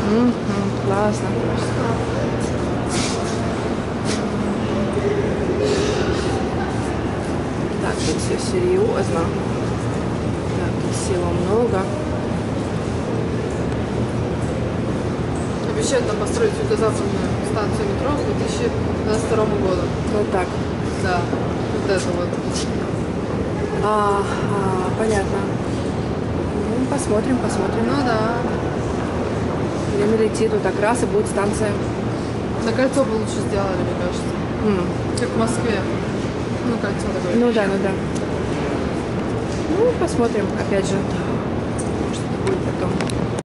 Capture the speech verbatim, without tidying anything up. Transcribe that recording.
Угу, классно. Так, тут все серьезно. Так, тут всего много. Обещают нам построить юго-западную станцию метро к две тысячи двадцать второму году. Вот так. Да, вот это вот. А, а, понятно. Ну, посмотрим, посмотрим. Ну да. Время летит, вот так раз и будет станция. На кольцо бы лучше сделали, мне кажется. М. Как в Москве. Ну, кольцо такое. Ну да, ну да. Ну, посмотрим, опять же. Может, будет потом.